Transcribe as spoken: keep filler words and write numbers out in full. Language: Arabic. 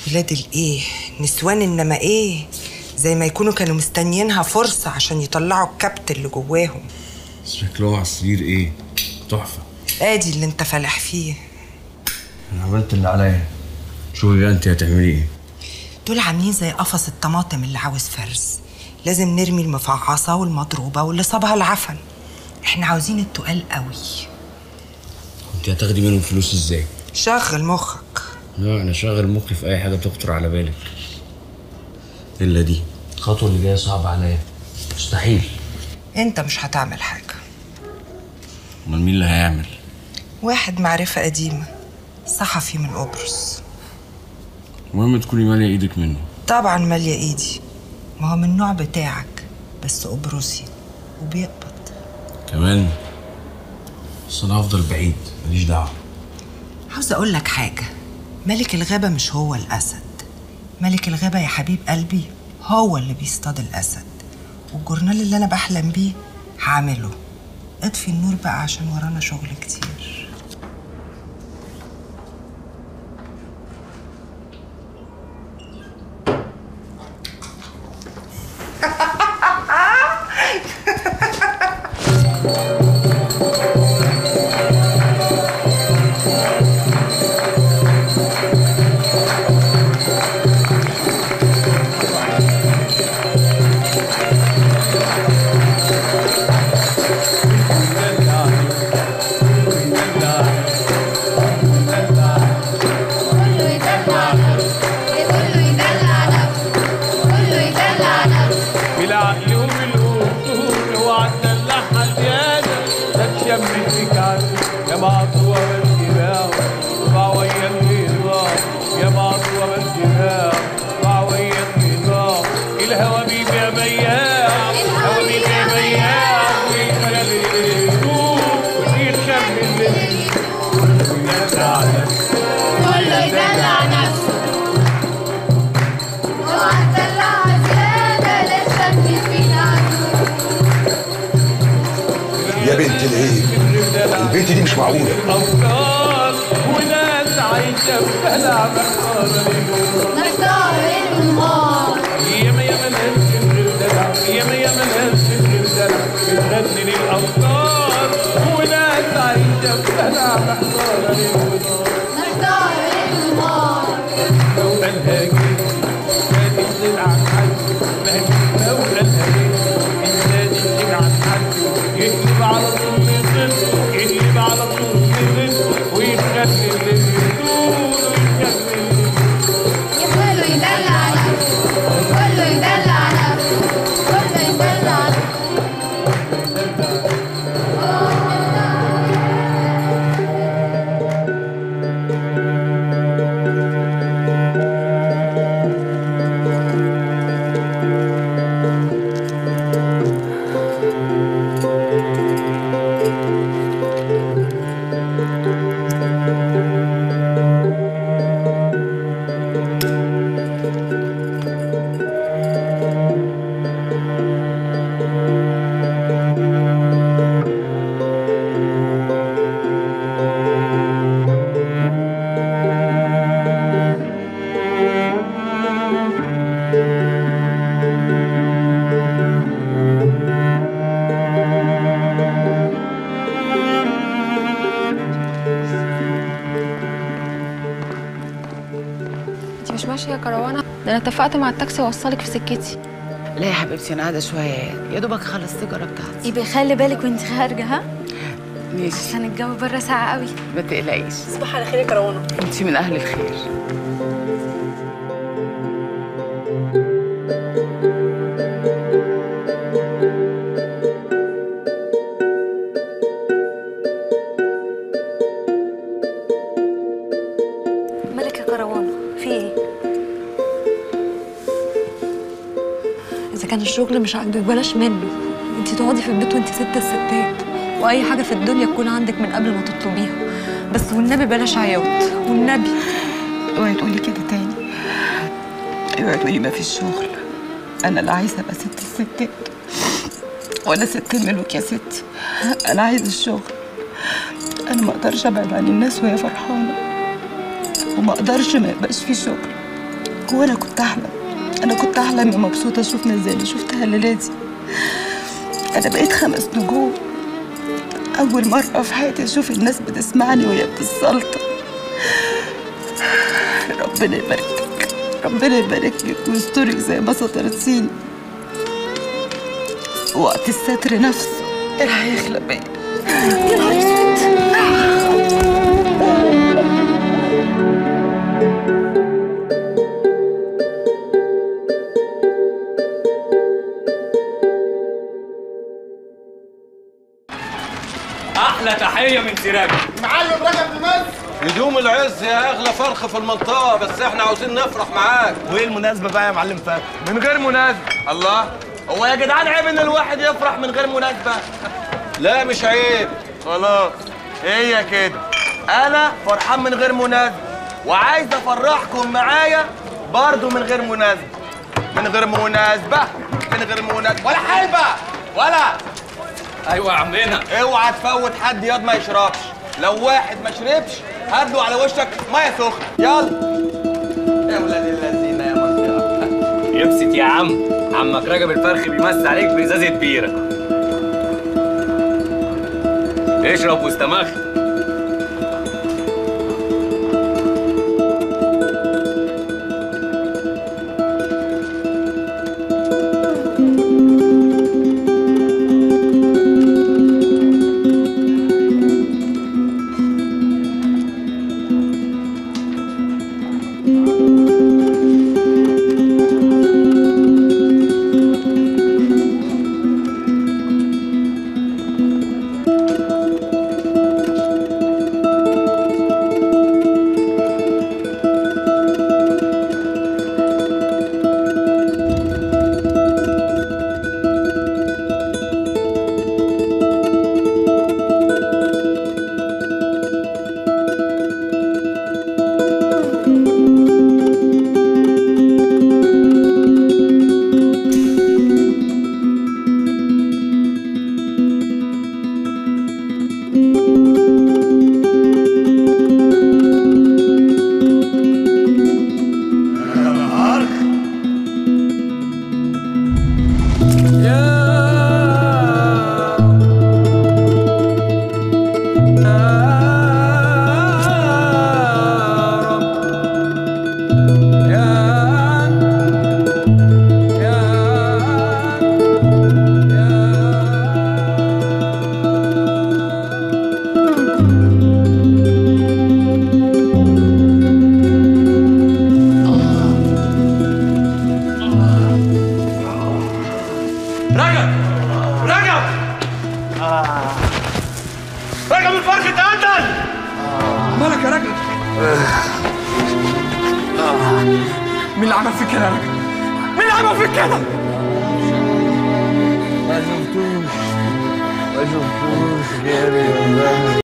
ولاد الايه نسوان، انما ايه زي ما يكونوا كانوا مستنيينها فرصه عشان يطلعوا الكبت اللي جواهم. شكلهم على السرير ايه تحفه. ادي اللي انت فالح فيه. انا عملت اللي عليا، شوفي بقى انت هتعملي ايه. دول عاملين زي قفص الطماطم اللي عاوز فرز، لازم نرمي المفعصه والمضروبه واللي صابها العفن. احنا عاوزين التقال قوي. انت هتاخدي منهم فلوس ازاي؟ شغل مخك. لا انا شغل مخي في اي حاجه تخطر على بالك، الا دي الخطوه اللي جايه صعبه عليا، مستحيل. انت مش هتعمل حاجه. امال مين اللي هيعمل؟ واحد معرفه قديمه، صحفي من قبرص. المهم تكوني ماليه ايدك منه. طبعا ماليه ايدي، ما هو من النوع بتاعك بس قبرصي وبيقبض كمان. بس انا هفضل بعيد، ماليش دعوه. عاوز اقول لك حاجه، ملك الغابه مش هو الاسد، ملك الغابه يا حبيب قلبي هو اللي بيصطاد الاسد. والجورنال اللي انا بحلم بيه هعمله. اطفي النور بقى عشان ورانا شغل كتير. يا بنت الايه، البنت دي مش معقوله. افكار وناس عايشه في هلع نختار النهار ياما ياما ناس بتدلع، ياما ياما ناس بتدلع بتغني للافكار وناس عايشه في هلع محتاره للنهار. نختار النهار لو قالها جيت ما تنزل عن حد، لو قالها جيت انت تنزل عن حد يقلب على طول يصد، يقلب على طول يصد ويخلي اللي يدور ويخلي اللي كله يدلع نفسه، كله يدلع نفسه، كله يدلع نفسه. مش ماشيه يا كروانه؟ ده انا اتفقت مع التاكسي اوصلك في سكتي. لا يا حبيبتي انا قاعده شويه، يا دوبك اخلص السيجاره بتاعتي. يبقى خلي بالك وانت خارجه. ها ماشي عشان الجو بره ساقع قوي. ما تقلقيش. تصبح على خير يا كروانه. انت من اهل الخير. مالك يا كروانه؟ في ايه؟ اذا كان الشغل مش عاجبك بلاش منه. انت تقعدي في البيت وانت ست الستات، واي حاجه في الدنيا تكون عندك من قبل ما تطلبيها. بس والنبي بلاش عياط والنبي. اوعي تقولي كده تاني، اوعي تقولي ما فيش شغل. انا لا عايزه ابقى ست الستات ولا ست الملوك يا ستي. انا عايزه الشغل. انا ما اقدرش ابعد عن الناس وهي فرحانه، وما اقدرش ما يبقاش في شغل. هو انا كنت احلم انا كنت احلم مبسوطه اشوفنا زي اللي شفتها الليله دي. انا بقيت خمس نجوم، اول مره في حياتي اشوف الناس بتسمعني وهي بتسلطن. ربنا يبارك لك، ربنا يبارك لك ويسترك زي ما سترتيني. وقت الستر نفسه اللي هيخلق بيا. يا نهار اسود. احلى تحيه من سراج معلم رجب بمصر. هدوم العز يا اغلى فرخ في المنطقه، بس احنا عاوزين نفرح معاك. وايه المناسبه بقى يا معلم فهد؟ من غير مناسبه. الله، هو يا جدعان عيب ان الواحد يفرح من غير مناسبه؟ لا مش عيب. خلاص هي كده، انا فرحان من غير مناسبه وعايز افرحكم معايا برضه من غير مناسبه. من غير مناسبه من غير مناسبه ولا حلبه ولا. ايوه يا عمنا، اوعى تفوت حد ياض ما يشربش. لو واحد ما شربش هدله على وشك ميه سخنه. يلا يا ولاد الذين يا منطقه. يبسط يا عم، عمك رجب الفرخ بيمس عليك بازازه بيره. اشرب واستمخ. رجب الفرخ اتقتل. مالك يا رجب؟ مين اللي عمل فيك كده يا رجب؟ مين اللي عمل فيك كده؟ ما شفتوش ما شفتوش جاري والله.